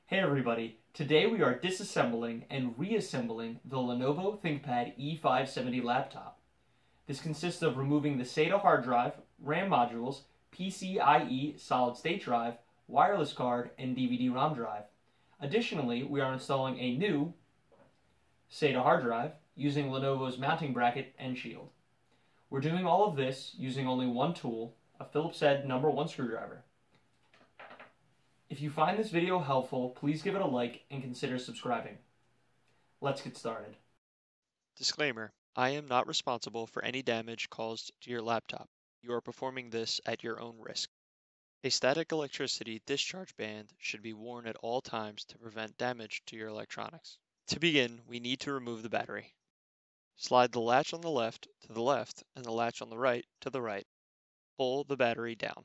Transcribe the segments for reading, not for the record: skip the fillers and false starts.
Hey everybody, today we are disassembling and reassembling the Lenovo ThinkPad E570 laptop. This consists of removing the SATA hard drive, RAM modules, PCIe Solid State Drive, wireless card, and DVD Rom Drive. Additionally, we are installing a new SATA hard drive using Lenovo's mounting bracket and shield. We're doing all of this using only one tool, a Phillips head #1 screwdriver. If you find this video helpful, please give it a like and consider subscribing. Let's get started. Disclaimer: I am not responsible for any damage caused to your laptop. You are performing this at your own risk. A static electricity discharge band should be worn at all times to prevent damage to your electronics. To begin, we need to remove the battery. Slide the latch on the left to the left and the latch on the right to the right. Pull the battery down.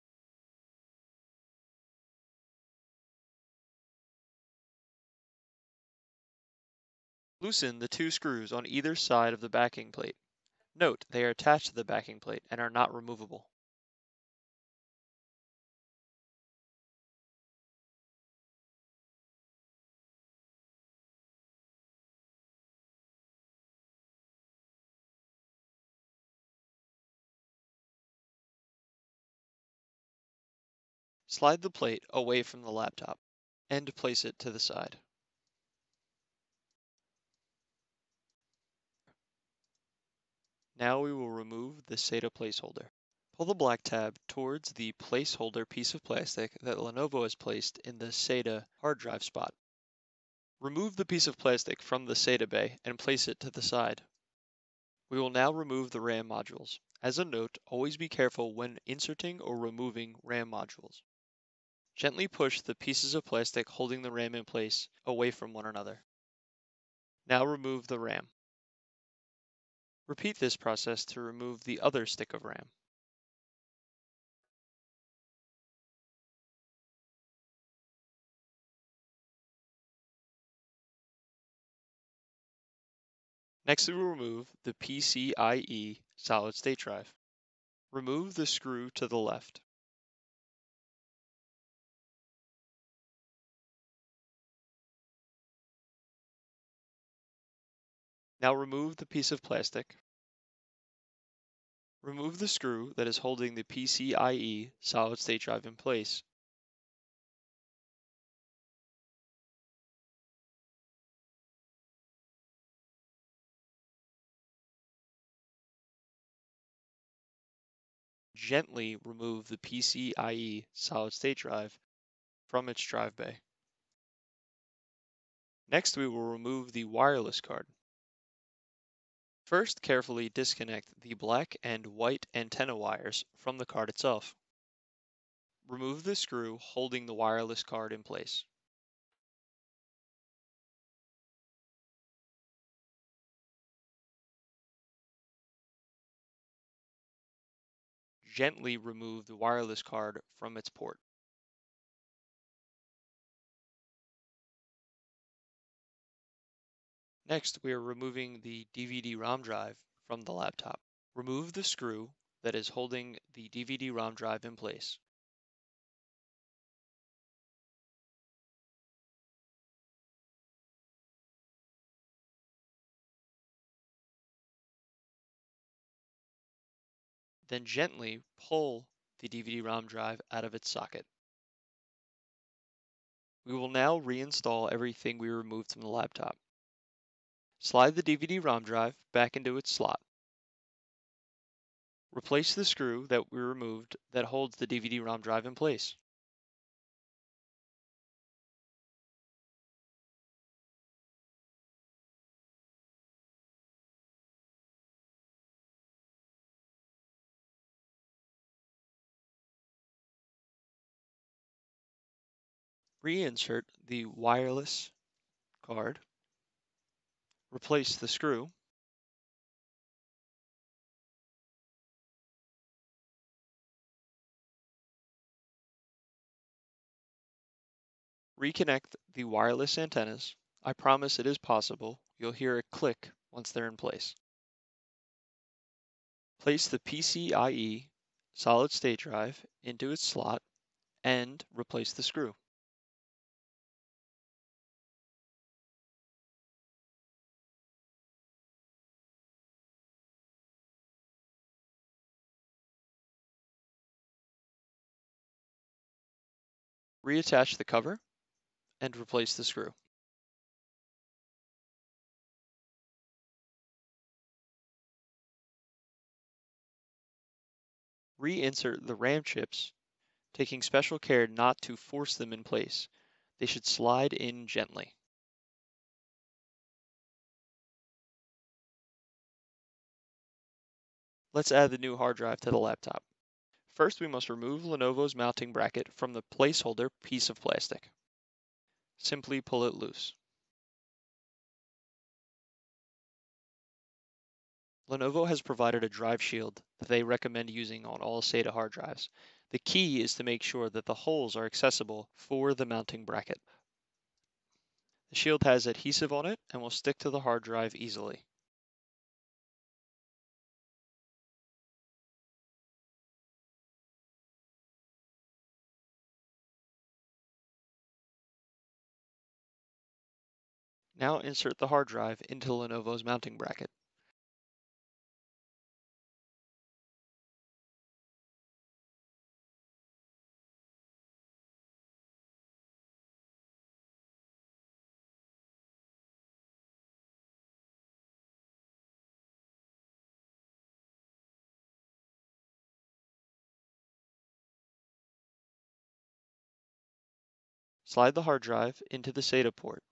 Loosen the two screws on either side of the backing plate. Note, they are attached to the backing plate and are not removable. Slide the plate away from the laptop and place it to the side. Now we will remove the SATA placeholder. Pull the black tab towards the placeholder piece of plastic that Lenovo has placed in the SATA hard drive spot. Remove the piece of plastic from the SATA bay and place it to the side. We will now remove the RAM modules. As a note, always be careful when inserting or removing RAM modules. Gently push the pieces of plastic holding the RAM in place away from one another. Now remove the RAM. Repeat this process to remove the other stick of RAM. Next, we will remove the PCIe Solid State Drive. Remove the screw to the left. Now remove the piece of plastic. Remove the screw that is holding the PCIe Solid State Drive in place. Gently remove the PCIe Solid State Drive from its drive bay. Next, we will remove the wireless card. First, carefully disconnect the black and white antenna wires from the card itself. Remove the screw holding the wireless card in place. Gently remove the wireless card from its port. Next, we are removing the DVD Rom Drive from the laptop. Remove the screw that is holding the DVD Rom Drive in place. Then gently pull the DVD Rom Drive out of its socket. We will now reinstall everything we removed from the laptop. Slide the DVD Rom Drive back into its slot. Replace the screw that we removed that holds the DVD Rom Drive in place. Reinsert the wireless card. Replace the screw. Reconnect the wireless antennas. I promise it is possible. You'll hear a click once they're in place. Place the PCIe Solid State Drive into its slot and replace the screw. Reattach the cover and replace the screw. Reinsert the RAM chips, taking special care not to force them in place. They should slide in gently. Let's add the new hard drive to the laptop. First, we must remove Lenovo's mounting bracket from the placeholder piece of plastic. Simply pull it loose. Lenovo has provided a drive shield that they recommend using on all SATA hard drives. The key is to make sure that the holes are accessible for the mounting bracket. The shield has adhesive on it and will stick to the hard drive easily. Now insert the hard drive into Lenovo's mounting bracket. Slide the hard drive into the SATA port.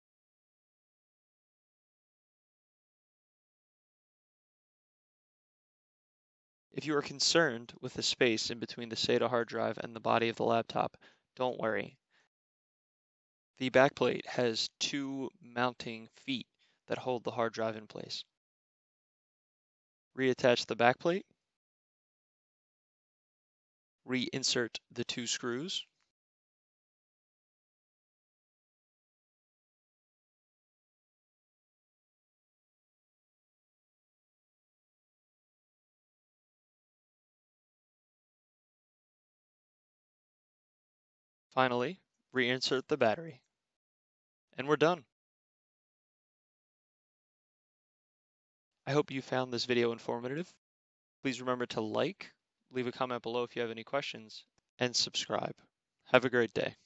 If you are concerned with the space in between the SATA hard drive and the body of the laptop, don't worry. The backplate has two mounting feet that hold the hard drive in place. Reattach the backplate. Reinsert the two screws. Finally, reinsert the battery. And we're done. I hope you found this video informative. Please remember to like, leave a comment below if you have any questions, and subscribe. Have a great day.